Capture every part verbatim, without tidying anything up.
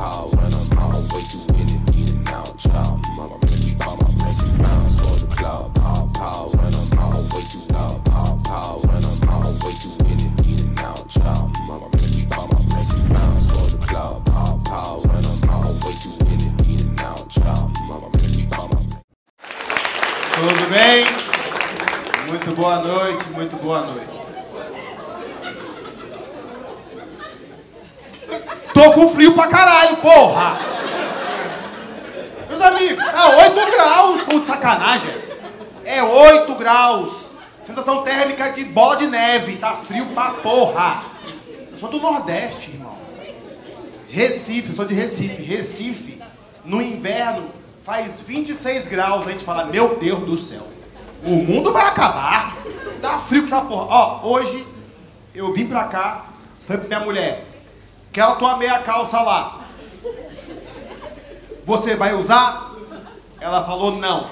pow when I'm out. Way too in it, eating out. Child, mama, make me buy my messy rounds for the club. Pow pow when I'm out. Way too loud. Pow pow when I'm out. Way too in it, eating out. Child, mama, make me buy my messy rounds for the club. Pow pow when I'm out. Way too in it, eating out. Child, mama, make me buy my. Tudo bem? Muito boa noite, muito boa noite. Tô com frio pra caralho, porra! Meus amigos, tá oito graus, tô de sacanagem. É oito graus. Sensação térmica de bola de neve, tá frio pra porra. Eu sou do Nordeste, irmão. Recife, eu sou de Recife. Recife, no inverno, faz vinte e seis graus. A gente fala, meu Deus do céu, o mundo vai acabar. Tá frio com essa porra. Ó, hoje eu vim pra cá, falei pra minha mulher, aquela tua meia calça lá, você vai usar? Ela falou não.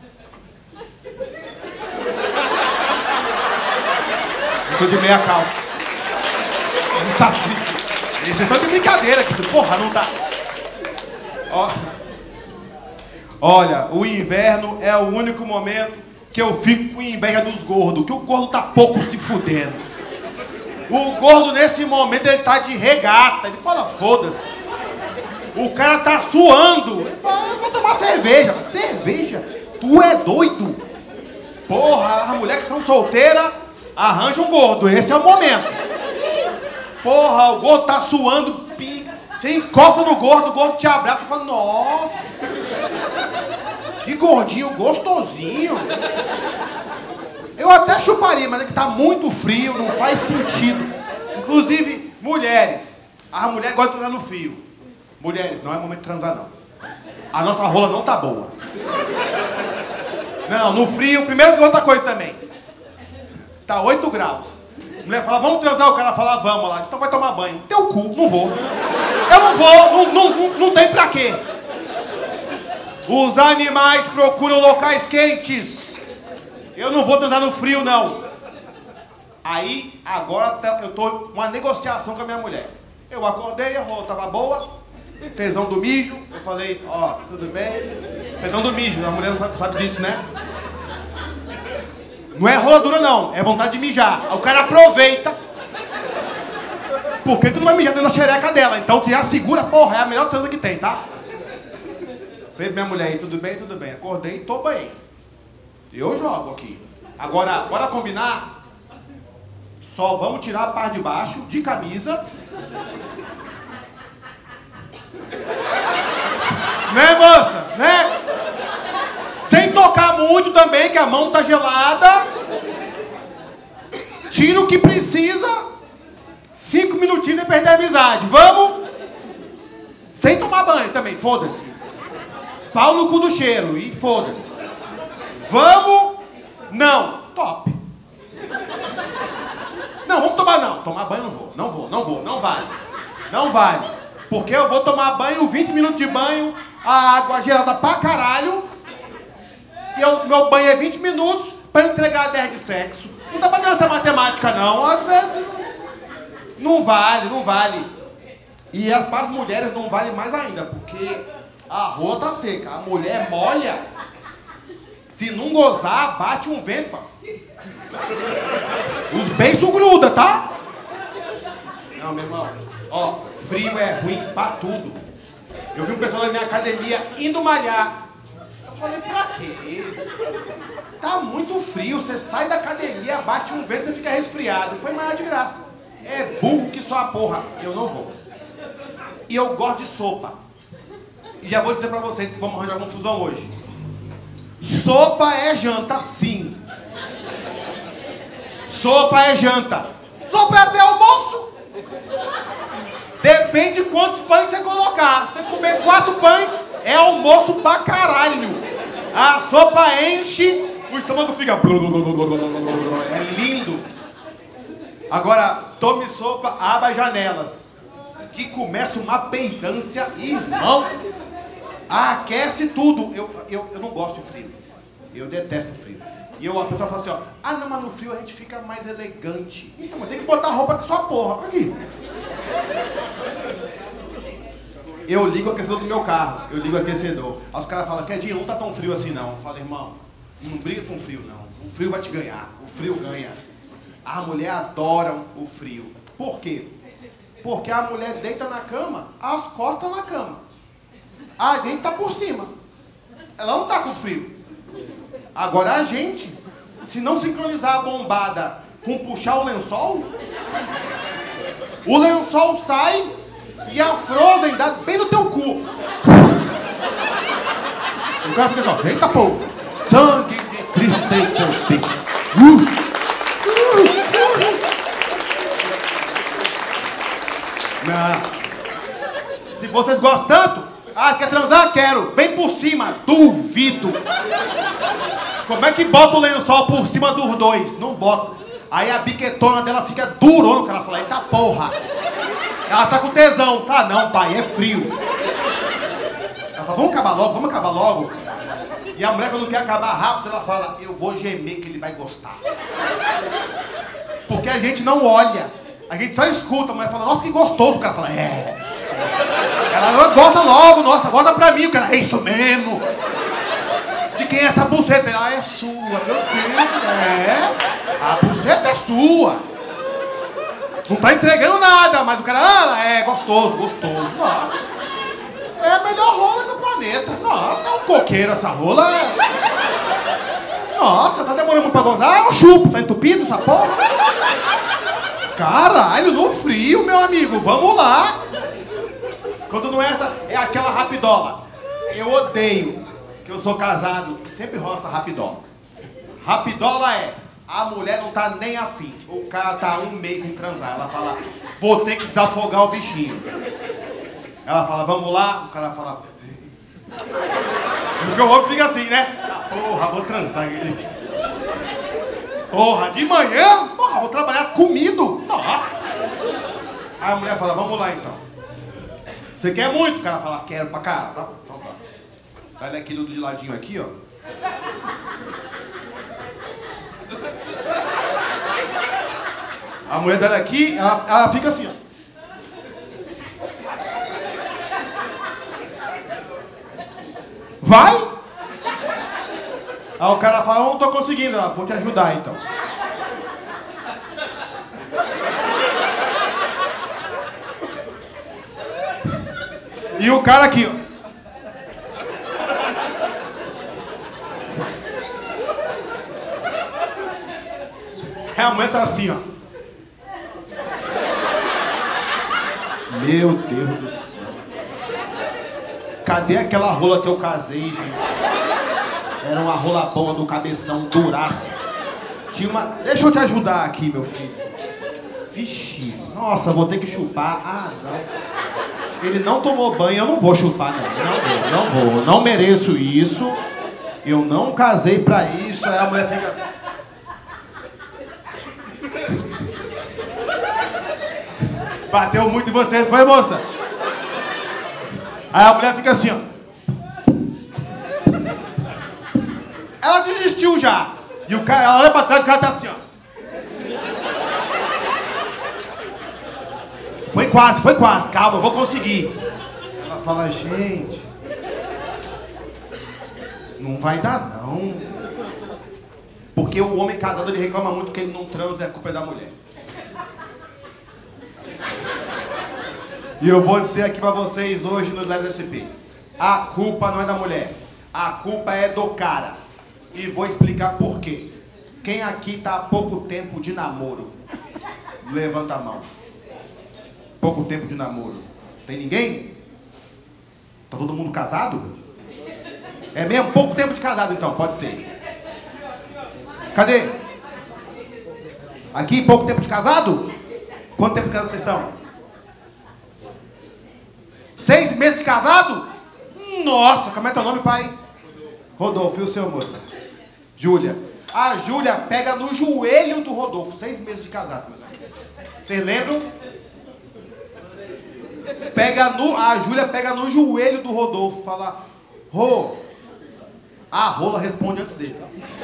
Eu tô de meia calça. Não tá frio. Vocês estão de brincadeira aqui. Porra, não tá. Ó. Olha, o inverno é o único momento que eu fico com inveja dos gordos, que o gordo tá pouco se fudendo. O gordo nesse momento ele tá de regata, ele fala foda-se. O cara tá suando, ele fala, eu vou tomar cerveja. Cerveja? Tu é doido? Porra, as mulheres que são solteiras arranjam um gordo, esse é o momento. Porra, o gordo tá suando, pica. Você encosta no gordo, o gordo te abraça e fala, nossa, que gordinho gostosinho. Eu até chuparia, mas é que tá muito frio, não faz sentido. Inclusive, mulheres. As mulheres gostam de transar no frio. Mulheres, não é momento de transar, não. A nossa rola não tá boa. Não, no frio, primeiro que outra coisa também. Tá oito graus. A mulher fala, vamos transar, o cara fala, vamos lá. Então vai tomar banho. Teu cu, não vou. Eu não vou, não, não, não, não tem pra quê. Os animais procuram locais quentes. Eu não vou transar no frio, não. Aí, agora eu tô uma negociação com a minha mulher. Eu acordei, a rola tava boa, tesão do mijo. Eu falei, ó, tudo bem? Tesão do mijo, a mulher não sabe, sabe disso, né? Não é rola dura, não, é vontade de mijar. Aí o cara aproveita. Porque tu não vai mijar dentro da xereca dela, então tu já segura, porra, é a melhor transa que tem, tá? Falei pra minha mulher aí, tudo bem, tudo bem. Acordei e tô bem. Eu jogo aqui. Agora, bora combinar? Só vamos tirar a parte de baixo, de camisa. Né, moça? Né? Sem tocar muito também, que a mão tá gelada. Tira o que precisa. Cinco minutinhos e perder a amizade. Vamos? Sem tomar banho também, foda-se. Pau no cu do cheiro e foda-se. Vamos? Não. Top. Não, vamos tomar não. Tomar banho não vou. Não vou, não vou. Não vale. Não vale. Porque eu vou tomar banho, vinte minutos de banho, a água gelada pra caralho. E eu, meu banho é vinte minutos pra entregar dez de sexo. Não dá pra ter essa matemática não. Às vezes não vale, não vale. E as, para as mulheres não vale mais ainda, porque a rola tá seca. A mulher molha. Se não gozar, bate um vento, fala. Os beiços grudam, tá? Não, meu irmão. Ó, frio é ruim pra tudo. Eu vi um pessoal da minha academia indo malhar. Eu falei, pra quê? Tá muito frio, você sai da academia, bate um vento, você fica resfriado. Foi malhar de graça. É burro que só a porra. Eu não vou. E eu gosto de sopa. E já vou dizer pra vocês que vamos arranjar confusão hoje. Sopa é janta, sim. Sopa é janta. Sopa é até almoço. Depende de quantos pães você colocar. Se você comer quatro pães, é almoço pra caralho. A sopa enche, o estômago fica... É lindo. Agora, tome sopa, abra as janelas. Que começa uma peidância, irmão. Aquece tudo. Eu, eu, eu não gosto de frio. Eu detesto frio. E eu, a pessoa fala assim, ó. Ah, não, mas no frio a gente fica mais elegante. Então, mas tem que botar roupa que sua porra. Aqui. Eu ligo o aquecedor do meu carro. Eu ligo o aquecedor. Aí os caras falam, Quedinho, não tá tão frio assim não. Eu falo, irmão, não briga com o frio não. O frio vai te ganhar. O frio ganha. A mulher adora o frio. Por quê? Porque a mulher deita na cama, as costas na cama. A gente tá por cima. Ela não tá com frio. Agora a gente, se não sincronizar a bombada com puxar o lençol, o lençol sai e a Frozen dá bem no teu cu. O cara fica assim, ó, eita pô, sangue de Cristo tem poder. Uh, uh, uh. Não. Se vocês gostam tanto, ah, quer transar? Quero. Vem por cima. Duvido. Como é que bota o lençol por cima dos dois? Não bota. Aí a biquetona dela fica durona. O cara fala, eita porra. Ela tá com tesão. Tá não, pai, é frio. Ela fala, vamos acabar logo, vamos acabar logo. E a mulher, quando quer acabar rápido, ela fala, eu vou gemer que ele vai gostar. Porque a gente não olha. A gente só escuta. A mulher fala, nossa, que gostoso. O cara fala, é. Ela gosta logo, nossa, gosta pra mim. O cara, é isso mesmo. De quem é essa buceta? Ela é sua, meu Deus, é. A buceta é sua. Não tá entregando nada, mas o cara, ah, é gostoso, gostoso. Nossa. É a melhor rola do planeta. Nossa, é um coqueiro essa rola. Nossa, tá demorando muito pra gozar? É um chupo, tá entupido essa porra? Caralho, no frio, meu amigo, vamos lá. Quando não é essa, é aquela rapidola. Eu odeio, que eu sou casado e sempre rola essa rapidola. Rapidola é, a mulher não tá nem afim. O cara tá um mês sem transar. Ela fala, vou ter que desafogar o bichinho. Ela fala, vamos lá. O cara fala... Porque o homem fica assim, né? Ah, porra, vou transar. Ele fica... Porra, de manhã? Porra, vou trabalhar comido. Nossa. Aí a mulher fala, vamos lá então. Você quer muito? O cara fala, quero pra cá. Tá, então tá. Vai daquele de ladinho aqui, ó. A mulher dela aqui, ela, ela fica assim, ó. Vai! Aí o cara fala, eu não tô conseguindo. Ela, vou te ajudar então. E o cara aqui, ó. A mulher tá assim, ó. Meu Deus do céu. Cadê aquela rola que eu casei, gente? Era uma rola boa do cabeção, duraça. Tinha uma... Deixa eu te ajudar aqui, meu filho. Vixe. Nossa, vou ter que chupar. Ah, não. Ele não tomou banho, eu não vou chupar, não. Não vou, não vou. Não mereço isso. Eu não casei pra isso. Aí a mulher fica... Bateu muito em você, foi, moça? Aí a mulher fica assim, ó. Ela desistiu já. E o cara, ela olha pra trás e o cara tá assim, ó. Foi quase, foi quase. Calma, eu vou conseguir. Ela fala, gente... Não vai dar, não. Porque o homem casado, ele reclama muito que ele não transa e a culpa é da mulher. E eu vou dizer aqui pra vocês hoje no L S P. A culpa não é da mulher. A culpa é do cara. E vou explicar por quê. Quem aqui tá há pouco tempo de namoro? Levanta a mão. Pouco tempo de namoro. Tem ninguém? Tá todo mundo casado? É mesmo? Pouco tempo de casado então, pode ser. Cadê? Aqui, pouco tempo de casado? Quanto tempo de casado vocês estão? Seis meses de casado? Nossa, como é teu nome, pai? Rodolfo, e o seu, moça? Júlia. A Júlia pega no joelho do Rodolfo. Seis meses de casado, meus amigos. Vocês lembram? Pega no, a Júlia pega no joelho do Rodolfo. Fala, Rô. A rola responde antes dele.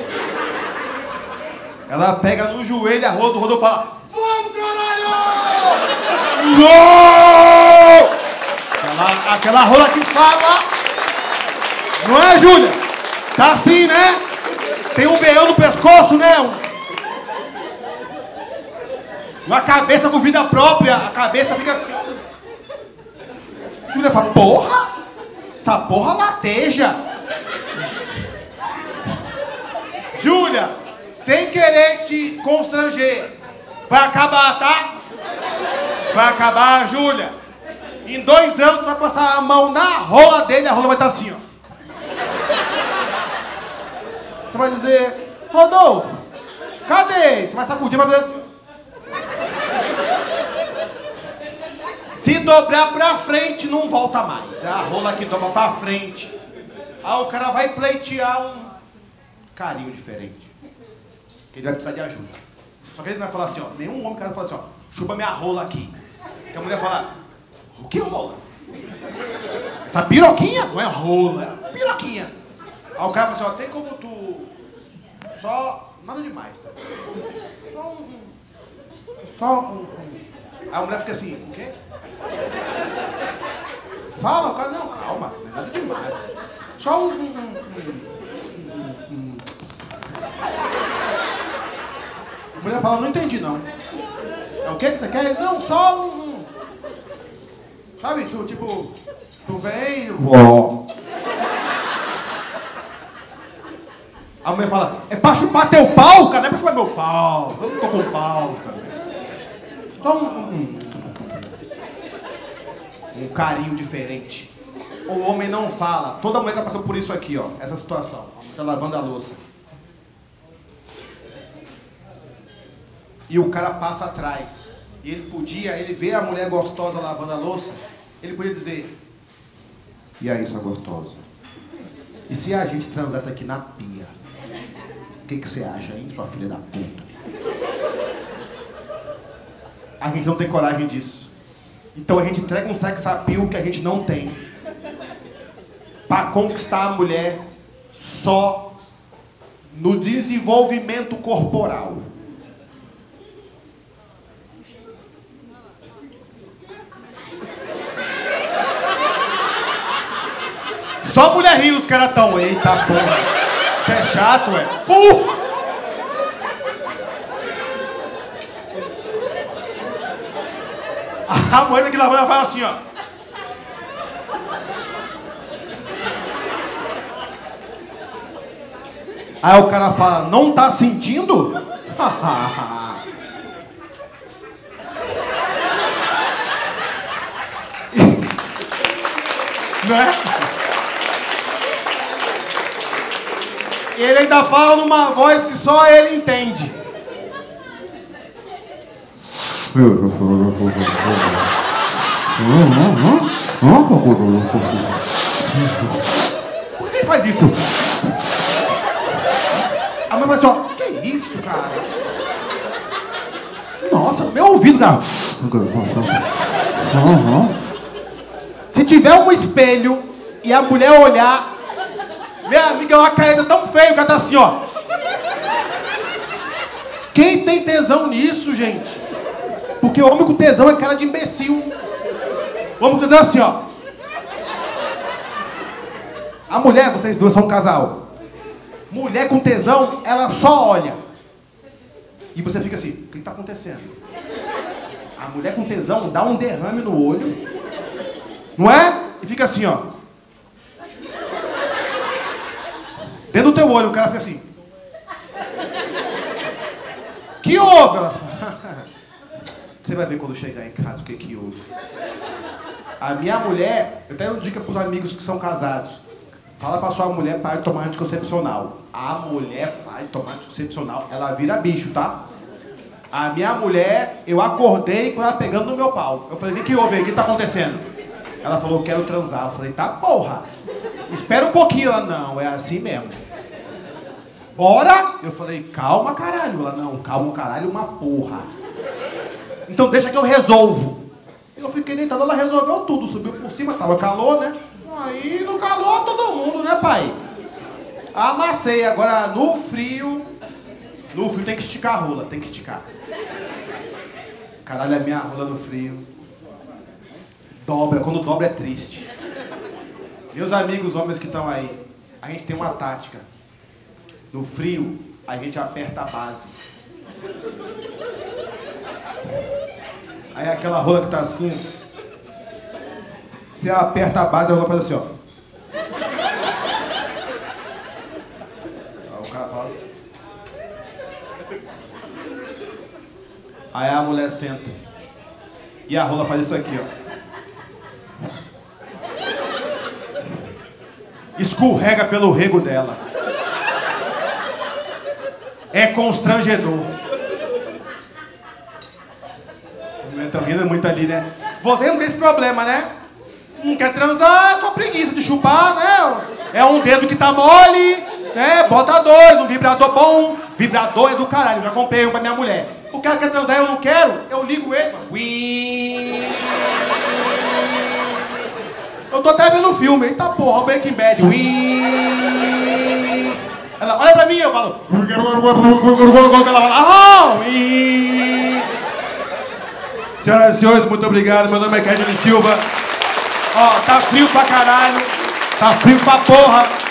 Ela pega no joelho a rola do Rodolfo e fala, vamos, caralho! Uou! Ela Aquela rola que fala. Não é, Júlia? Tá assim, né? Tem um veião no pescoço, né? Uma cabeça com vida própria. A cabeça fica assim. Júlia fala, porra! Essa porra lateja. Júlia, sem querer te constranger, vai acabar, tá? Vai acabar, Júlia. Em dois anos tu vai passar a mão na rola dele, a rola vai estar assim, ó. Você vai dizer, Rodolfo, cadê? Você vai sacudir, vai fazer assim. Se dobrar pra frente, não volta mais. É a rola que dobra pra frente. Aí o cara vai pleitear um carinho diferente. Ele vai precisar de ajuda. Só que ele vai falar assim, ó. Nenhum homem cara fala assim, ó. Chupa minha rola aqui. Que a mulher fala, o que rola? Essa piroquinha? Não é rola, é piroquinha. Aí o cara fala assim, ó. Tem como tu... Só... Nada demais, tá? Só um... Só um... Aí a mulher fica assim, o quê? Fala, o cara, não, calma, não é nada demais. Só um... um, um, um, um. A mulher fala, não entendi não. É o que que você quer? Não, só um... um. Sabe, tu tipo... Tu vem... Vó. A mulher fala, é pra chupar teu pau, cara? Não é pra chupar meu pau. Eu não tô com pau, cara. Só um... um Um carinho diferente. O homem não fala. Toda mulher já passou por isso aqui, ó. Essa situação. Tá lavando a louça. E o cara passa atrás. E ele podia, ele vê a mulher gostosa lavando a louça. Ele podia dizer: e aí, sua gostosa? E se a gente transasse aqui na pia? O que, que você acha, hein, sua filha da puta? A gente não tem coragem disso. Então a gente entrega um sex appeal que a gente não tem. Para conquistar a mulher só no desenvolvimento corporal. Só mulher ri, os caras tão. Eita porra. Você é chato, é? Porra! A mulher que lavando fala assim, ó. Aí o cara fala, não tá sentindo? Não é? Ele ainda fala numa voz que só ele entende. Por que ele faz isso? A mãe vai assim, ó, que isso, cara? Nossa, no meu ouvido, cara. Se tiver um espelho e a mulher olhar, minha amiga, é uma caída tão feia, o cara tá assim, ó. Quem tem tesão nisso, gente? Porque o homem com tesão é cara de imbecil. O homem com tesão é assim, ó. A mulher, vocês dois são um casal. Mulher com tesão, ela só olha. E você fica assim, o que está acontecendo? A mulher com tesão dá um derrame no olho. Não é? E fica assim, ó. Dentro do teu olho, o cara fica assim. Que houve? Ela fala. Você vai ver quando chegar em casa o que que houve. A minha mulher, eu tenho uma dica para os amigos que são casados. Fala para sua mulher para de tomar anticoncepcional. A mulher para de tomar anticoncepcional, ela vira bicho, tá? A minha mulher, eu acordei com ela pegando no meu pau. Eu falei, o que houve aí? O que tá acontecendo? Ela falou, quero transar. Eu falei, tá porra. Espera um pouquinho. Ela, não, é assim mesmo. Bora? Eu falei, calma caralho. Ela, não, calma caralho, uma porra. Então deixa que eu resolvo. Eu fiquei deitado, ela resolveu tudo. Subiu por cima, tava calor, né? Aí no calor todo mundo, né, pai? Amassei. Agora no frio, no frio tem que esticar a rola, tem que esticar. Caralho, a minha rola no frio dobra. Quando dobra é triste. Meus amigos homens que estão aí, a gente tem uma tática. No frio, a gente aperta a base. Aí aquela rola que tá assim, você aperta a base, a rola faz assim, ó. Aí o cara fala. Aí a mulher senta. E a rola faz isso aqui, ó. Escorrega pelo rego dela. É constrangedor. Estão rindo muito ali, né? Você não tem esse problema, né? Não quer transar, é só preguiça de chupar, né? É um dedo que tá mole, né? Bota dois, um vibrador bom. Vibrador é do caralho, eu já comprei um pra minha mulher. O cara quer transar, eu não quero, eu ligo ele, mano. Ui. Eu tô até vendo o filme, eita porra, o Breaking Bad. Ui. Ela olha pra mim, eu falo. Ela fala, ah, ui. Senhoras e senhores, muito obrigado. Meu nome é Kedney Silva. Ó, tá frio pra caralho. Tá frio pra porra.